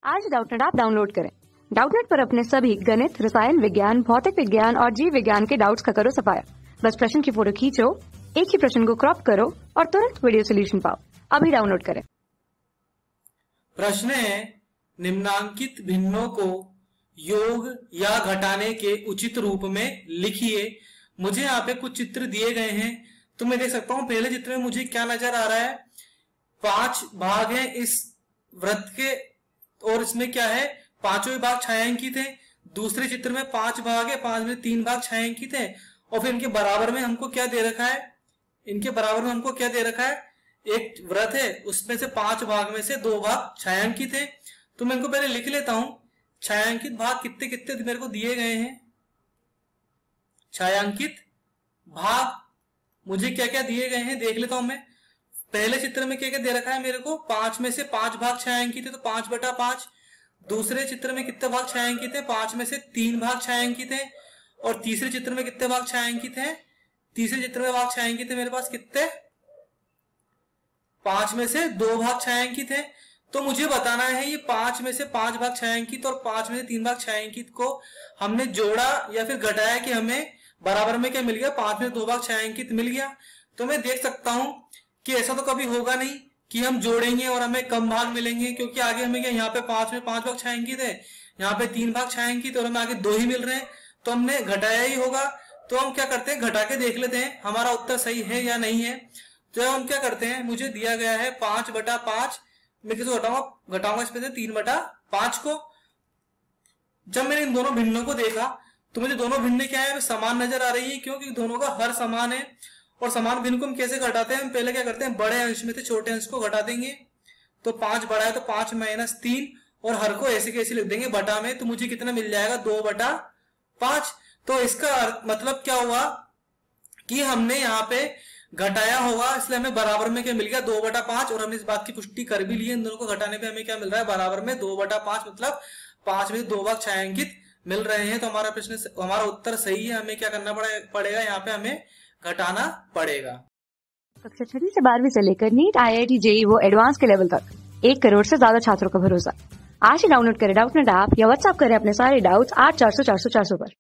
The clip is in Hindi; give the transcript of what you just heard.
आज डाउटनेट ऐप डाउनलोड करें। डाउटनेट पर अपने सभी गणित, रसायन विज्ञान, भौतिक विज्ञान और जीव विज्ञान के डाउट्स का करो सफाया। बस प्रश्न की फोटो खींचो, एक ही प्रश्न को क्रॉप करो और तुरंत वीडियो सोल्यूशन पाओ। अभी डाउनलोड करें। प्रश्न है, निम्नांकित भिन्नों को योग या घटाने के उचित रूप में लिखिए। मुझे यहाँ पे कुछ चित्र दिए गए हैं, तो मैं देख सकता हूँ पहले चित्र में मुझे क्या नजर आ रहा है, 5 भाग हैं इस वृत्त के और इसमें क्या है, पांचों भाग छायांकित है। दूसरे चित्र में 5 भाग है, 5 में 3 भाग छायांकित है और फिर इनके बराबर में हमको क्या दे रखा है, इनके बराबर में हमको क्या दे रखा है, एक वृत्त है उसमें से 5 भाग में से 2 भाग छायांकित है। तो मैं इनको पहले लिख लेता हूं, छायांकित भाग कितने कितने मेरे को दिए गए हैं। छायांकित भाग मुझे क्या क्या दिए गए हैं देख लेता हूं मैं। पहले चित्र में क्या क्या दे रखा है मेरे को, 5 में से 5 भाग छायांकित है तो 5/5। दूसरे चित्र में कितने भाग छायांकित है, 5 में से 3 भाग छायांकित है। और तीसरे चित्र में कितने भाग छायांकित है, तीसरे चित्र में भाग छायांकित है मेरे पास कितने, 5 में से 2 भाग छायांकित है। तो मुझे बताना है ये 5 में से 5 भाग छायांकित और 5 में से 3 भाग छायांकित को हमने जोड़ा या फिर घटाया कि हमें बराबर में क्या मिल गया, 5 में 2 भाग छायांकित मिल गया। तो मैं देख सकता हूं कि ऐसा तो कभी होगा नहीं कि हम जोड़ेंगे और हमें कम भाग मिलेंगे, क्योंकि आगे हमें क्या, यहाँ पे 5 में 5 भाग छायांकित है, यहाँ पे 3 भाग छायांकित और हमें आगे 2 ही मिल रहे हैं, तो हमने घटाया ही होगा। तो हम क्या करते हैं, घटा के देख लेते हैं हमारा उत्तर सही है या नहीं है। तो हम क्या करते हैं, मुझे दिया गया है 5/5, मैं किसको घटाऊंगा इसमें से 3/5 को। जब मैंने इन दोनों भिन्नों को देखा तो मुझे दोनों भिन्न क्या है, समान नजर आ रही है, क्योंकि दोनों का हर समान है। और समान भिन्न को हम कैसे घटाते हैं, हम पहले क्या करते हैं, बड़े अंश में से छोटे अंश को घटा देंगे। तो 5 बड़ा है तो 5 - 3 और हर को ऐसे कैसे लिख देंगे बटा में, तो मुझे कितना मिल जाएगा, 2/5। तो इसका मतलब क्या हुआ कि हमने यहाँ पे घटाया होगा, इसलिए हमें बराबर में क्या मिल गया, 2/5। और हमने इस बात की पुष्टि कर भी ली है, इन दोनों को घटाने पे हमें क्या मिल रहा है, बराबर में 2/5, मतलब 5 में 2 भाग छायांकित मिल रहे हैं। तो हमारा प्रश्न, हमारा उत्तर सही है। हमें क्या करना पड़ेगा, यहाँ पे हमें घटाना पड़ेगा। कक्षा 6 से 12वीं से लेकर नीट, IIT, JEE वो एडवांस के लेवल तक 1 करोड़ से ज्यादा छात्रों का भरोसा। आज ही डाउनलोड करें डाउटनेट ऐप या व्हाट्सएप करें अपने सारे डाउट्स 8400 400 400 पर।